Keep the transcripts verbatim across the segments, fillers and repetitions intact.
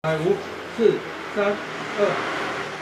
来，五、四、三、二。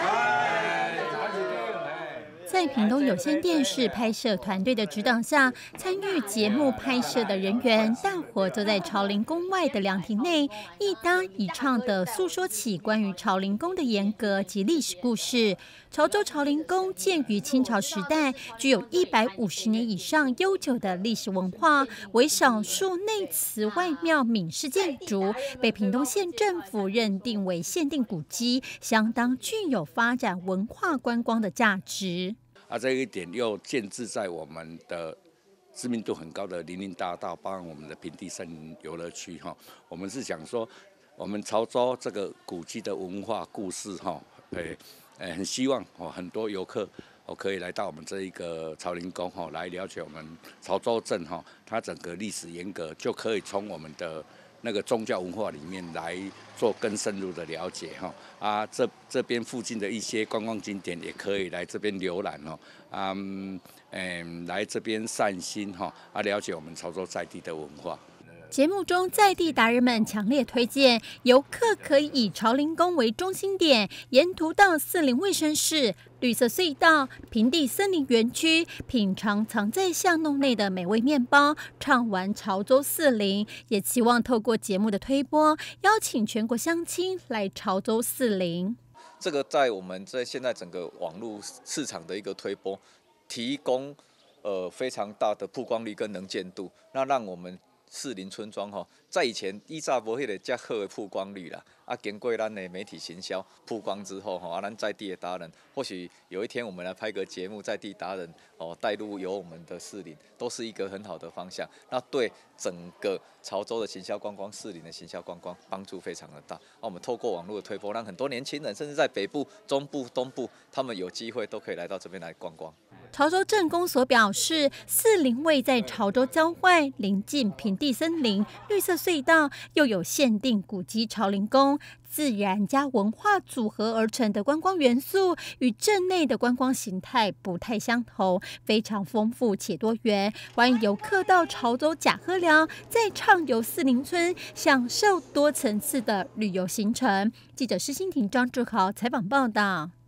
在屏东有线电视拍摄团队的指导下，参与节目拍摄的人员大伙坐在朝灵宫外的凉亭内，一搭一唱地诉说起关于朝灵宫的沿革及历史故事。潮州朝灵宫建于清朝时代，具有一百五十年以上悠久的历史文化，为少数内祠外庙闽式建筑，被屏东县政府认定为限定古迹，相当具有发展文化观光的价值。 啊，这一点又建置在我们的知名度很高的林荫大道，包含我们的平地森林游乐区哈。我们是想说，我们潮州这个古迹的文化故事哈，诶，诶，很希望哦，很多游客哦可以来到我们这一个朝灵宫哈，来了解我们潮州镇哈，它整个历史沿革，就可以从我们的那个宗教文化里面来做更深入的了解哈啊，这这边附近的一些观光景点也可以来这边浏览哦，啊嗯，嗯来这边散心哈啊，了解我们潮州在地的文化。 节目中，在地达人们强烈推荐游客可以以朝灵宫为中心点，沿途到四林卫生室、绿色隧道、平地森林园区，品尝藏在巷弄内的美味面包，畅玩潮州四林。也期望透过节目的推播，邀请全国乡亲来潮州四林。 这个在我们在现在整个网络市场的一个推播，提供呃非常大的曝光率跟能见度，那让我们士林村庄吼，在以前以早无迄个遮好的曝光率啦，啊，经过咱的媒体行销曝光之后吼，啊，咱在地的达人，或许有一天我们来拍个节目，在地达人哦带入有我们的士林，都是一个很好的方向。那对整个潮州的行销观光、士林的行销观光帮助非常的大。那我们透过网络的推播，让很多年轻人，甚至在北部、中部、东部，他们有机会都可以来到这边来观光。 潮州镇公所表示，四林位在潮州郊外，临近平地森林、绿色隧道，又有限定古迹朝灵宫，自然加文化组合而成的观光元素，与镇内的观光形态不太相同，非常丰富且多元。欢迎游客到潮州甲贺寮，再畅游四林村，享受多层次的旅游行程。记者施欣婷、张志豪采访报道。